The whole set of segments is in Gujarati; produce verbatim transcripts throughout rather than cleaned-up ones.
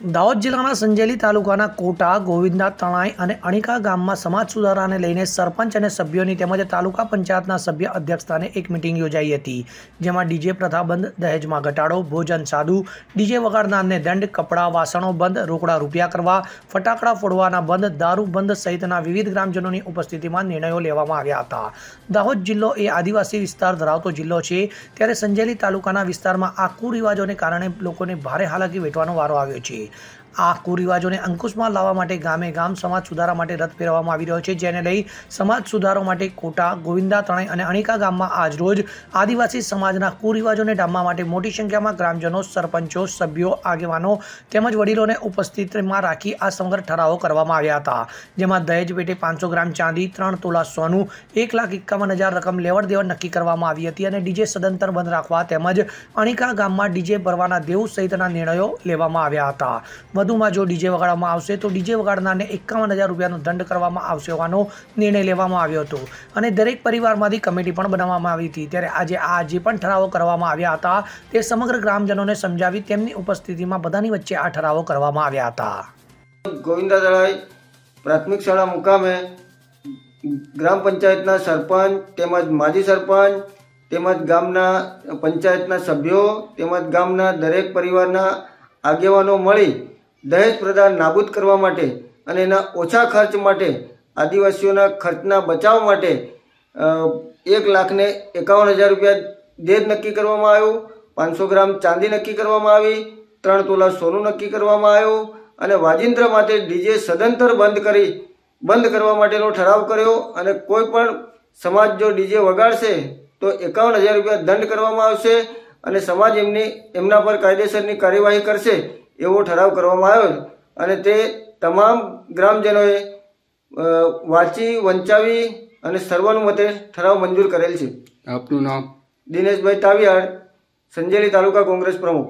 દાહોદ જિલ્લાના સંજેલી તાલુકાના કોટા, ગોવિંદા, તણાઈ અને અણીકા ગામમાં સમાજ સુધારાને લઈને સરપંચ અને સભ્યોની તેમજ તાલુકા પંચાયતના સભ્ય અધ્યક્ષસ્થાને એક મિટિંગ યોજાઈ હતી, જેમાં ડીજે પ્રથા બંધ, દહેજમાં ઘટાડો, ભોજન સાદું, ડીજે વગાડનારને દંડ, કપડાં વાસણો બંધ, રોકડા રૂપિયા કરવા, ફટાકડા ફોડવાના બંધ, દારૂ બંધ સહિતના વિવિધ ગ્રામજનોની ઉપસ્થિતિમાં નિર્ણયો લેવામાં આવ્યા હતા। દાહોદ જિલ્લો એ આદિવાસી વિસ્તાર ધરાવતો જિલ્લો છે, ત્યારે સંજેલી તાલુકાના વિસ્તારમાં આ કુરિવાજોને કારણે લોકોને ભારે હાલાકી વેઠવાનો વારો આવ્યો છે। આ કુરિવાજોને અંકુશમાં લાવવા માટે ગામે ગામ સમાજ સુધારા માટે રથ ફેરવવામાં આવી રહ્યો છે, જેને લઈ સમાજ સુધારો માટે કોટા, ગોવિંદા, તણાઈ અને અણીકા ગામમાં આજરોજ આદિવાસી સમાજના કુરિવાજોને ડામવા માટે મોટી સંખ્યામાં ગ્રામજનો, સરપંચો, સભ્યો, આગેવાનો તેમજ વડીલોને ઉપસ્થિતિમાં રાખી આ સમગ્ર ઠરાવો કરવામાં આવ્યા હતા, જેમાં દહેજ પેટે પાંચસો ગ્રામ ચાંદી, ત્રણ તોલા સોનું, એક લાખ એકાવન હજાર રકમ લેવડ દેવડ નક્કી કરવામાં આવી હતી અને ડીજે સદંતર બંધ રાખવા તેમજ અણીકા ગામમાં ડીજે ભરવાના દેવું સહિતના નિર્ણયો લેવામાં આવ્યા હતા। વધુમાં જો ડીજે વગાડવામાં આવશે તો ડીજે વગાડનારને એકાવન હજાર રૂપિયાનો દંડ કરવામાં આવશે હોવાનો નિર્ણય લેવામાં આવ્યો હતો અને દરેક પરિવારમાંથી કમિટી પણ બનાવવામાં આવી હતી। ત્યારે આજે આ જે પણ ઠરાવો કરવામાં આવ્યા હતા તે સમગ્ર ગ્રામજનોને સમજાવી તેમની ઉપસ્થિતિમાં બધાની વચ્ચે આ ઠરાવો કરવામાં આવ્યા હતા। ગોવિંદા તળાઈ પ્રાથમિક શાળા મુકામે ગ્રામ પંચાયતના સરપંચ તેમજ માજી સરપંચ તેમજ ગામના પંચાયતના સભ્યો તેમજ ગામના દરેક પરિવારના આગેવાનો મળી દહેજ પ્રથા નાબૂદ કરવા માટે અને એના ઓછા ખર્ચ માટે આદિવાસીઓના ખર્ચના બચાવ માટે એક લાખને એકાવન હજાર રૂપિયા દહેજ નક્કી કરવામાં આવ્યું, પાંચસો ગ્રામ ચાંદી નક્કી કરવામાં આવી, ત્રણ તોલા સોનું નક્કી કરવામાં આવ્યું અને વાજિંત્ર માટે ડીજે સદંતર બંધ કરી બંધ કરવા માટેનો ઠરાવ કર્યો અને કોઈ પણ સમાજ જો ડીજે વગાડશે તો એકાવન હજાર રૂપિયા દંડ કરવામાં આવશે અને સમાજ એમની એમના પર કાયદેસરની કાર્યવાહી કરશે એવો ઠરાવ કરવામાં આવ્યો અને તે તમામ ગ્રામજનોએ વાંચી વંચાવી અને સર્વાનુમતે ઠરાવ મંજૂર કરેલ છે। આપનું નામ? દિનેશભાઈ તાવિયાડ, સંજેલી તાલુકા કોંગ્રેસ પ્રમુખ।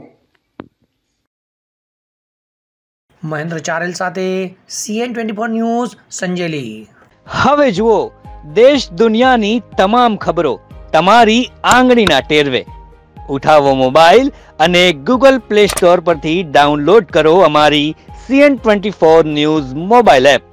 મહેન્દ્ર ચારેલ સાથે CN twenty four news, Sanjeli. હવે જુઓ દેશ દુનિયાની તમામ ખબરો તમારી આંગળીના ટેરવે। ઉઠાવો મોબાઈલ અને ગૂગલ પ્લે સ્ટોર પરથી ડાઉનલોડ કરો અમારી CN twenty four news mobile app.